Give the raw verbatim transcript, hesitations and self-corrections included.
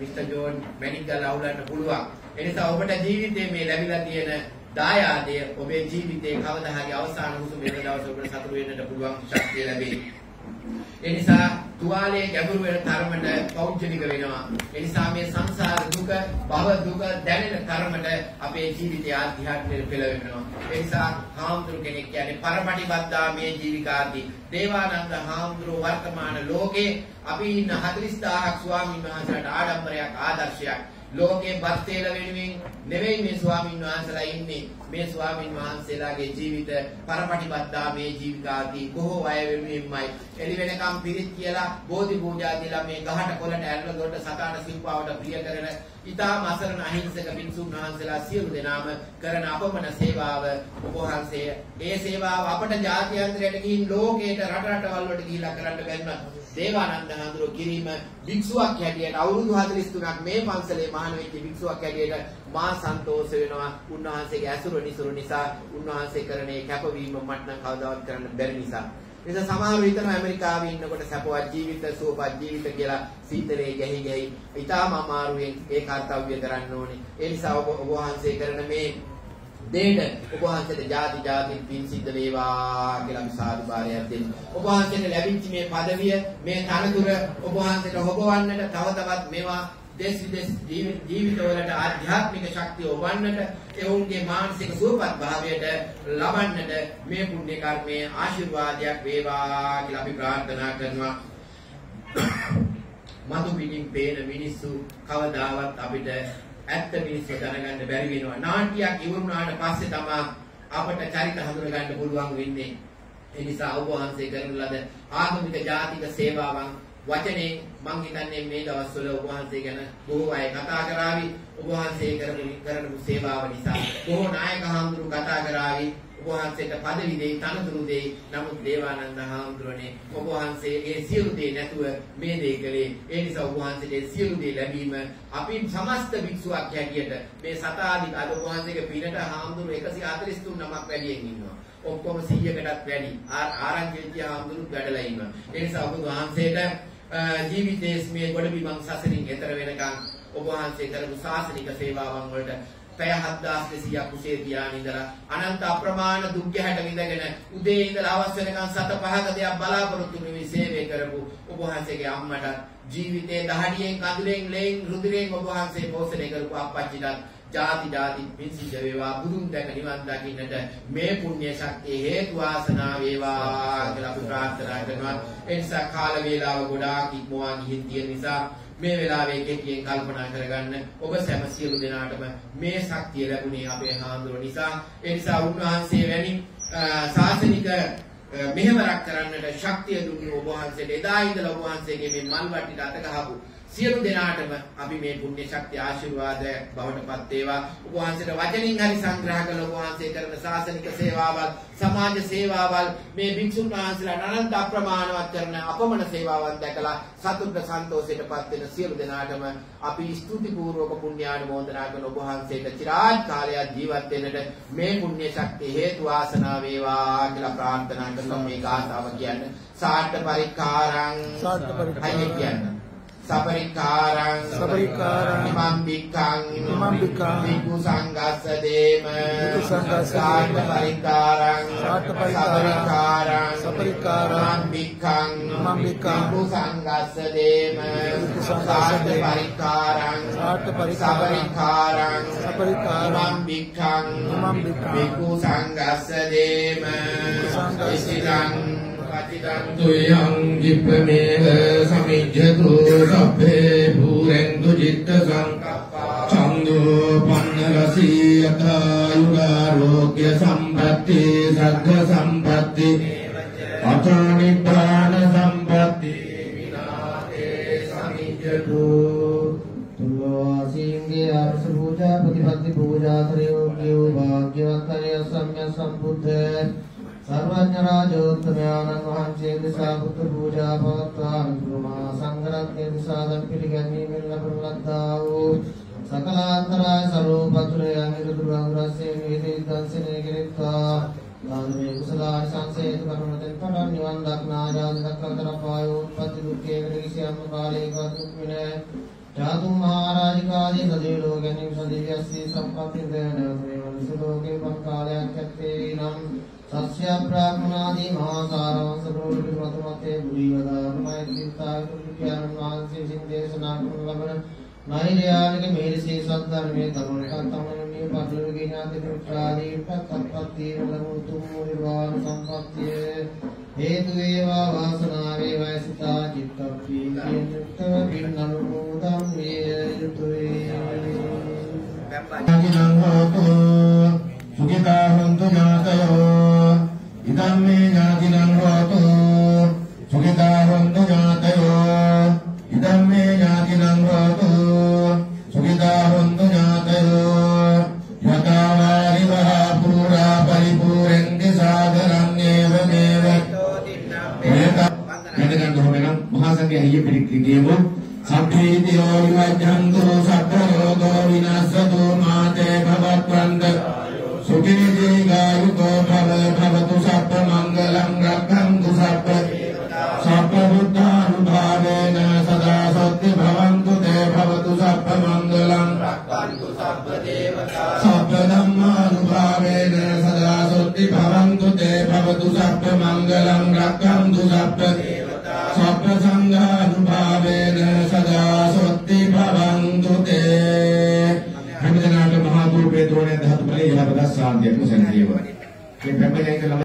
Mister John මැනික් ගාලා අවුලන්න පුළුවන්. ඒ නිසා ඔබට ජීවිතේ මේ ලැබිලා තියෙන දායාදය ඔබේ ජීවිතේ කවදා හරි අවසාන හුස්ම වෙන දවස ඔබට සතුටු වෙන්නට පුළුවන් ශක්තිය ලැබේ. ඒ නිසා තුවාලයේ ගැඹුරු වෙන තරමට පෞද්ගලික වෙනවා. ඒ නිසා මේ සංසාර දුක, භව දුක දැනෙන තරමට අපේ ජීවිතය ආධ්‍යාත්මයට පෙළවෙනවා. ඒ නිසා හාමුදුරු කෙනෙක් කියන්නේ පරපටිබද්ධා මේ ජීවිකාදී. දේවානන්ද හාමුදුරුව වර්තමාන ලෝකේ අපි ඉන්න හතළිස් දාහක් ස්වාමීන් වහන්සේලාට ආඩම්බරයක් ආදර්ශයක්. ලෝකේ බත්තේල වෙනුවෙන් නෙවෙයි මේ ස්වාමීන් වහන්සේලා ඉන්නේ. මේ ස්වාමීන් වහන්සේලාගේ ජීවිත පරපටිබද්ධා මේ ජීවිකාදී බොහෝ අය වෙනුවෙන්මයි. එළි වෙනකම් පිරිත් කියලා බෝධි පූජා දීලා මේ ගහට කොළට ඇරලා දොඩ සතාන සිව්පාවට ප්‍රිය කරන ඊටාම අසරණ අහිංසක පින්සුන් වහන්සේලා සියලු දෙනාම කරන අපමණ සේවාව ඔබ වහන්සේ ඒ සේවාව අපට ජාත්‍යන්තරයට ගිහින් ලෝකයට රට රටවල් වලට ගිහිලා කරන්න බැන්නා. දේවානන්ද හඳුරෝ කිරීම භික්ෂුවක් හැටියට අවුරුදු හතළිස් තුනක් මේ පන්සලේ මහාන වෙච්ච භික්ෂුවක් හැටියට මා සන්තෝෂ වෙනවා. උන්වහන්සේගේ ඇසුර නිසුරු නිසා උන්වහන්සේ කරන ඒ කැපවීම මට නම් කවදාවත් කරන්න බැරි නිසා. නිසා සමහරව හිතනවා ඇමරිකාවේ ඉන්නකොට සපවත් ජීවිත සුවපත් ජීවිත කියලා සීතලේ ගැහි ගැහි ඊටාම අමාරුවෙන් ඒ කාර්යය කරන්න ඕනේ. ඒ නිසා ඔබ ඔබ වහන්සේ කරන මේ දෙයට ඔබ වහන්සේට ಜಾති ಜಾති පින් සිද්ධ වේවා කියලා අපි සාදු බාරයක් දෙන්න. ඔබ වහන්සේට ලැබිච්ච මේ পদවිය මේ තනතුර ඔබ වහන්සේට හොබවන්නට තව තවත් මේවා දේශ විදේශ ජීවිතවලට ආධ්‍යාත්මික ශක්තිය ඔබන්නට එවුන්ගේ මානසික සුවපත් භාවයට ලබන්නට මේ පුණ්‍ය කර්මයේ ආශිර්වාදයක් වේවා කියලා අපි ප්‍රාර්ථනා කරනවා. මතු පිටින් පේන මිනිස්සු කවදාවත් අපිට ඇත්ත මිනිස්සු දැනගන්න බැරි වෙනවා. නාට්‍යයක් ඉවරුනාට පස්සේ තමයි අපට චරිත හඳුනගන්න පුළුවන් වෙන්නේ. ඒ නිසා ඔබ වහන්සේ කරන ලද ආගමික ජාතික සේවාවන් වචනේ මං හිතන්නේ මේ දවස්වල ඔබ වහන්සේ ගැන බොහෝ අය කතා කරાવી. ඔබ වහන්සේ කරපු කරපු සේවාව නිසා බොහෝ නායක හාමුදුරු කතා කරાવી. ඔබ වහන්සේට পদවි දෙයි තනතුරු දෙයි. නමුත් දේවානන්ද හාමුදුරනේ ඔබ වහන්සේගේ සියලු දේ නැතුව මේ දේ කළේ. ඒ නිසා ඔබ වහන්සේට සියලු දේ ලැබීම අපි සමස්ත භික්ෂුවක් හැටියට මේ සතාදික අද ඔබ වහන්සේගේ පිනට හාමුදුරු එකසිය හතළිස් තුන් නමක් වැඩියෙන් ඉන්නවා. ඔක්කොම සීයකටත් වැඩි ආරංචි වෙච්ච හාමුදුරුත් වැඩලා ඉන්නවා. ඒ නිසා ඔබ වහන්සේට ජීවිතයේ මේ ගොඩබිමන් සසරින් එතර වෙනකන් ඔබ වහන්සේ කරපු ශාසනික සේවාවන් වලට පැය හත් දහස් දෙසීයක් කුසේ තියාගෙන ඉඳලා අනන්ත අප්‍රමාණ දුක් ගැහැට විඳගෙන උදේ ඉඳලා හවස වෙනකන් සත පහක දෙයක් බලාපොරොත්තු වෙමි සේවය කරපු ඔබ වහන්සේගේ අම්මට ජීවිතේ දහඩියෙන් කඳුලෙන් ලෙන් රුධිරයෙන් ඔබ වහන්සේ පෝෂණය කරපු අප්පච්චිටත් ಜಾති ಜಾති පින් සිද්ධ වේවා. බුදුන් දැක නිවන් දකින්නට මේ පුණ්‍ය ශක්තිය හේතු වාසනා වේවා කියලා අපි ප්‍රාර්ථනා කරනවා. ඒ නිසා කාල වේලාව ගොඩාක් ඉක්මවා ගිහින් තියෙන නිසා මේ වෙලාවේ කෙටියෙන් කල්පනා කරගන්න ඔබ සෑම සියලු දෙනාටම මේ ශක්තිය ලැබුණේ අපේ හාමුදුරුවෝ නිසා. ඒ නිසා උන්වහන්සේ වැනි ශාසනික මෙහෙවරක් කරන්නට ශක්තිය දුන්නු ඔබ වහන්සේට එදා ඉඳලා ඔබ වහන්සේගේ මේ මල් වට්ටිට අත ගහපු සියලු දෙනාටම අපි මේ පුණ්‍ය ශක්තිය ආශිර්වාද බවටපත් වේවා. ඔබ වහන්සේට වචනින් හරි සංග්‍රහ කළ ඔබ වහන්සේ කරන ශාසනික සේවාවල් සමාජ සේවාවල් මේ භික්ෂුන් වහන්සේලා අනන්ත අප්‍රමාණවත් කරන අපමණ සේවාවන් දැකලා සතුට සන්තෝෂයටපත් වෙන සියලු දෙනාටම අපි ස්තුති පූර්වක පුණ්‍යානුමෝදනා කරන ඔබ වහන්සේට චිරාත් කාලයක් ජීවත් වෙන්නට මේ පුණ්‍ය ශක්තිය හේතු වාසනා වේවා කියලා ප්‍රාර්ථනා කරනවා. මේ ගාථාව කියන්නේ සාට්ඨ පරික්කාරං සාට්ඨ පරික්කාරං සපරික්කාරං සපරික්කාරං ඉමං බික්ඛං ඉමං බික්ඛං විකු සංඝස්ස දේම විකු සංඝස්ස සාට්ඨ පරික්කාරං සාට්ඨ පරික්කාරං සපරික්කාරං බික්ඛං ඉමං බික්ඛං විකු සංඝස්ස දේම විකු සංඝස්ස පරික්කාරං සාට්ඨ පරික්කාරං සපරික්කාරං ඉමං බික්ඛං ඉමං බික්ඛං විකු සංඝස්ස දේම ඉසිරං තුයං විප්පමේව සමිජ්ජතු සබ්බේ භූරෙන්දු චිත්ත සංකප්පා චන්දෝ පන්න රසී යතායුරාෝග්‍ය සම්පatti සග්ග සම්පatti අතෝනි ප්‍රාණ සම්පatti විනාතේ සමිජ්ජතු තුවාසින්ගේ අර්ථ පූජා ප්‍රතිපත්ති පූජා ත්‍රයෝග්‍යෝ භාග්‍යවත්තරය සම්්‍ය සම්බුද්ධ सर्वज्ञ राजोत्तमयानंद वහන්සේ දිසා පුත්‍ර පූජා පවත්වාන තුමා සංඝරත්නයේ දිසා දන් පිළිගැනීමෙන් ලබන ලද්දා වූ සකලාන්තරාය සරෝපතුරයන් ඉදිරි අනුරසේ වේදී දන්සනේ කෙරෙත්වා දානමේ කුසලාය සංසේත කරුණෙන් පටන් නිවන් දක්නා ආදී දක්කතර පායෝ උත්පත්ති දුක්ඛේ විරහිසියම් කාලේක දුක් විනය ජාතු මහරජකාදී සදේ ලෝකෙනින් සදේයස්සී සම්පත්ති දෙන මේ මනුෂ්‍ය ලෝකේ පන් කාලයක් ඇත්තේ නම් සස්්‍ය බ්‍රාහ්මනාදී මහා සාරවංශ ප්‍රවෘත්ති ප්‍රථමතේ බුද්ධිවදානමයි සිතාතුරු කියන වහන්සේ විසින් දේශනා කරන ලබන නෛර්යානික මේරිසී සද්ධර්මයේ තමන්ට තමන්ගේ පදවි ඥාති පුත්‍රාදීන්ට සම්පත්තිය ලැබුතුම් නිර්වාණ සම්පත්තිය හේතු වේවා වාසනාව වේවා සිතා චිත්තප්පීතියෙන් යුක්තව පින් අනුමෝදන් වේ යුතුය. ඥාතිනං හෝතු සුඛිතා හොන්තු ඥාතයෝ ඉදම්මේ ඥාතිනං හෝතු සුඛිතා හොන්තු ඥාතයෝ ඉදම්මේ ඥාතිනං හෝතු සුඛිතා හොන්තු ඥාතයෝ යතාවාරි වහා පුරා පරිපූර්ණං සාගරං ඒව මේව එතන ගොමනම් මහා සංඝයා අයිය පිළිගියමු සබ්බේතියෝ විවජ්ජන්තු සබ්බ රෝගෝ විනාශතු මාතේ භවත්වන්ත සුඛී දීඝායුකෝ භව භවතු සබ්බ මංගලං රක්ඛන්තු සබ්බ සබ්බ බුද්ධානුභාවේන සදා සත්‍ය භවන්තු තේ භවතු සබ්බ මංගලං රක්ඛන්තු සබ්බ දේවතා සබ්බ ධම්මානුභාවේන සදා සත්‍ය භවන්තු තේ භවතු සබ්බ මංගලං රක්ඛන්තු සබ්බ දේවතා සබ්බ සංඝානුභාවේන සදා සත්‍ය භවන්තු තේ හැමදෙනාට මහා ගුරු පේතෝනේ ධාතු බලය යහපත සාන්තියක් සැලසේවා. මේ බ්‍රහ්මජනක